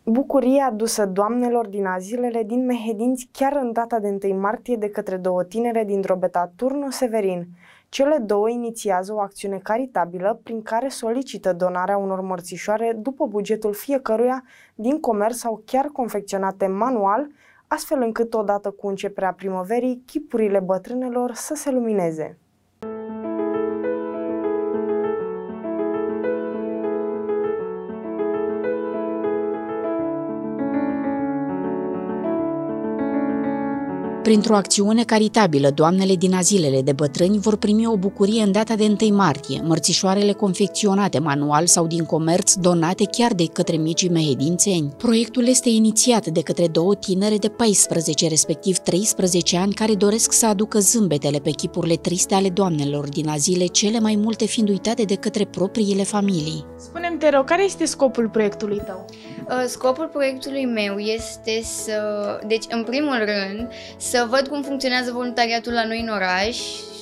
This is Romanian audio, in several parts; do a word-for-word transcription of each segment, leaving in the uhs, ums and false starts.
Bucuria adusă doamnelor din azilele din Mehedinți chiar în data de întâi martie de către două tinere din Drobeta Turnu Severin. Cele două inițiază o acțiune caritabilă prin care solicită donarea unor mărțișoare după bugetul fiecăruia din comerț sau chiar confecționate manual, astfel încât odată cu începerea primăverii, chipurile bătrânelor să se lumineze. Printr-o acțiune caritabilă, doamnele din azilele de bătrâni vor primi o bucurie în data de întâi martie, mărțișoarele confecționate manual sau din comerț, donate chiar de către micii mehedințeni. Proiectul este inițiat de către două tinere de paisprezece, respectiv treisprezece ani, care doresc să aducă zâmbetele pe chipurile triste ale doamnelor din azile, cele mai multe fiind uitate de către propriile familii. Spune-mi, te rog, care este scopul proiectului tău? Scopul proiectului meu este să, deci în primul rând, să văd cum funcționează voluntariatul la noi în oraș,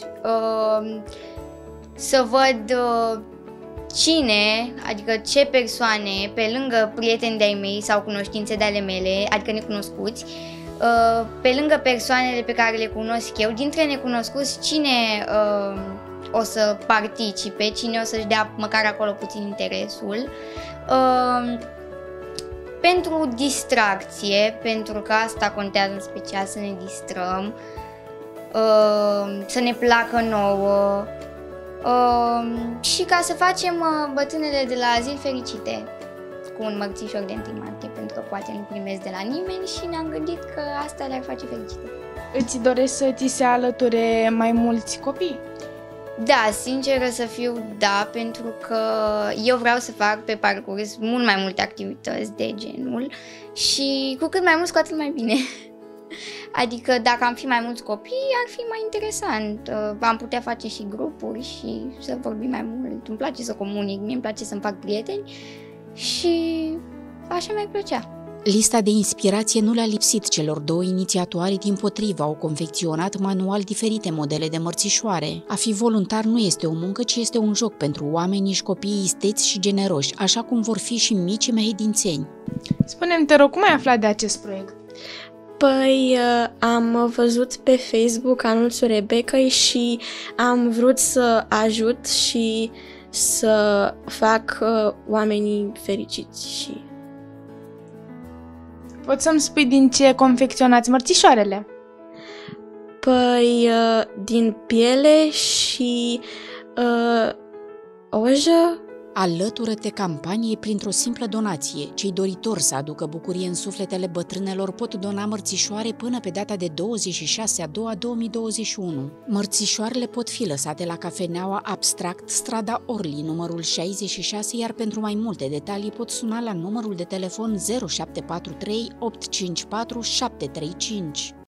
să văd cine, adică ce persoane, pe lângă prieteni de-ai mei sau cunoștințe de ale mele, adică necunoscuți, pe lângă persoanele pe care le cunosc eu, dintre necunoscuți, cine o să participe, cine o să-și dea măcar acolo puțin interesul. Pentru distracție, pentru că asta contează în special, să ne distrăm, să ne placă nouă și ca să facem bătrânele de la azil fericite cu un mărțișor de întâi martie, pentru că poate nu primesc de la nimeni și ne-am gândit că asta le-ar face fericite. Îți dorești să ți se alăture mai mulți copii? Da, sinceră să fiu, da, pentru că eu vreau să fac pe parcurs mult mai multe activități de genul și cu cât mai mulți, cu atât mai bine. Adică dacă am fi mai mulți copii, ar fi mai interesant. Am putea face și grupuri și să vorbim mai mult. Îmi place să comunic, mie îmi place să-mi fac prieteni și așa mi-ar plăcea. Lista de inspirație nu le-a lipsit celor două inițiatoare, dimpotrivă, au confecționat manual diferite modele de mărțișoare. A fi voluntar nu este o muncă, ci este un joc pentru oamenii și copiii isteți și generoși, așa cum vor fi și micii mehedințeni. Spune-mi, te rog, cum ai aflat de acest proiect? Păi am văzut pe Facebook anunțul Rebecăi și am vrut să ajut și să fac oamenii fericiți și... Poți să-mi spui din ce confecționați mărțișoarele? Păi, din piele și uh, ojă. Alătură-te campaniei printr-o simplă donație. Cei doritori să aducă bucurie în sufletele bătrânelor pot dona mărțișoare până pe data de douăzeci și șase a doua două mii douăzeci și unu. Mărțișoarele pot fi lăsate la cafeneaua Abstract, strada Orly, numărul șaizeci și șase, iar pentru mai multe detalii pot suna la numărul de telefon zero șapte patru trei opt cinci patru șapte trei cinci.